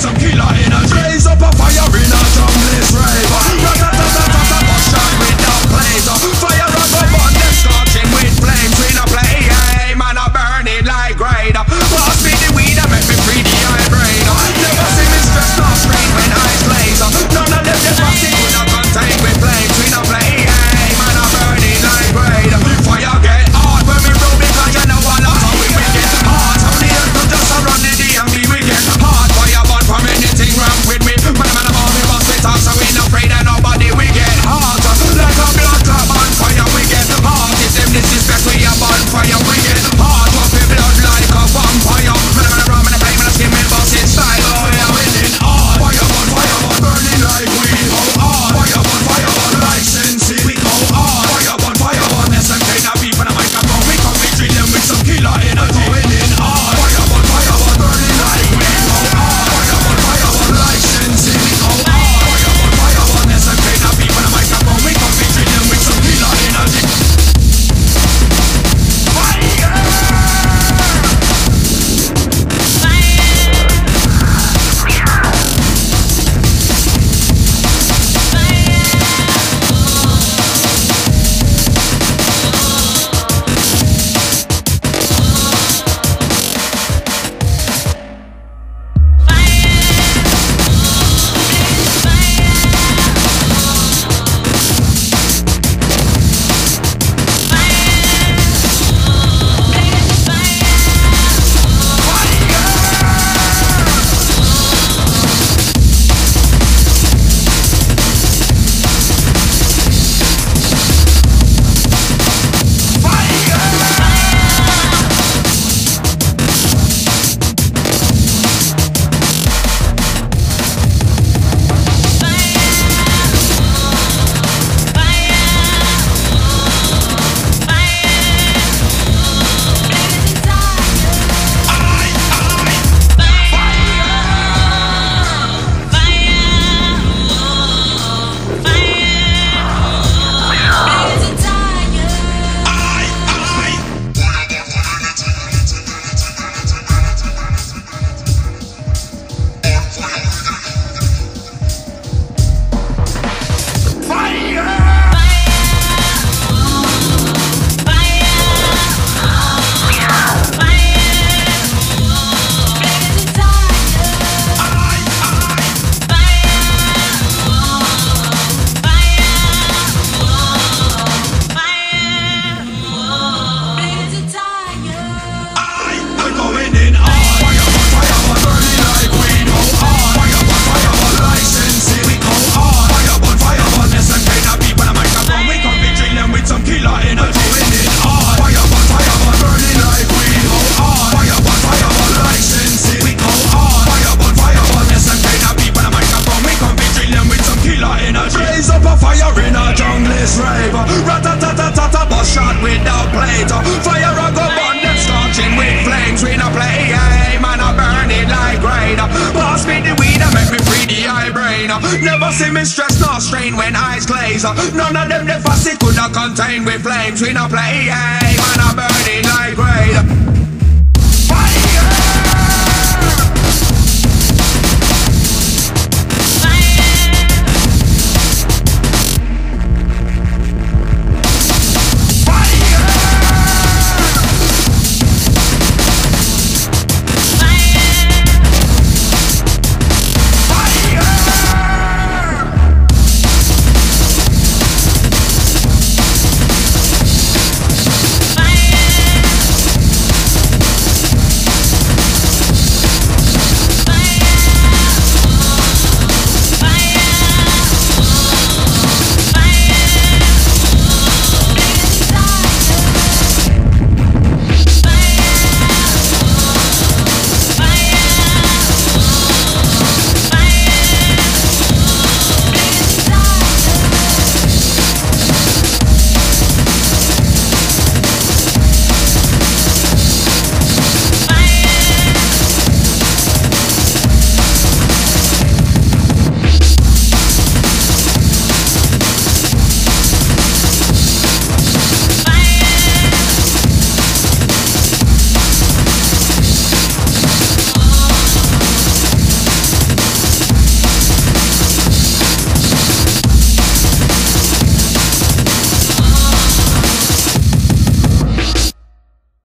some killer energy. Raise up a fire in a junglist rave. Rat-a-tat-tat-tat, bust shot with the blazer. Fire up a bun, them scorching with flames. We no play, hey, man, I burn it like grade. Pass me the weed and make me free the eye brain. Never see me stress nor strain when eyes glaze. None of them just pass it with a contain with flames. We no play, hey, man, I burn it like grade. Fire get hard when we roll because you know I love how we get hard. So the earth don't just run the DMV, we get hard. Fire burn from anything wrong with me. Man, about me bust it off, so we not afraid of nobody. We get hard like a blood clot on fire. We get hard. If them disrespect, we a bonfire. We get hard. Pump your blood like a vampire. Man, rum and a flame and a skin, me bust it style. Oh, yeah, winning hard. Fire burn, burning like we go hard. Fire burn like Sensi. We go hard. Fire burn, there's some kind of beef and a microphone. We come and treat them with some killer energy. Winning hard. Fire burn, burning like we go hard. Fire burn like Sensi. We go hard. Fire burn, there's some kind of beef and a microphone. We come and treat them with some killer energy. Rat-a-tat-tat-tat, bust shot with the plate. Fire a go burn, them scorching with flames. We no play, hey, man, I burn it like grade. Pass me the weed and make me free the eye brain. Never see me stress nor strain when eyes glaze. None of them the fussy coulda contain with flames. We no play, hey, man, I burn it like grade.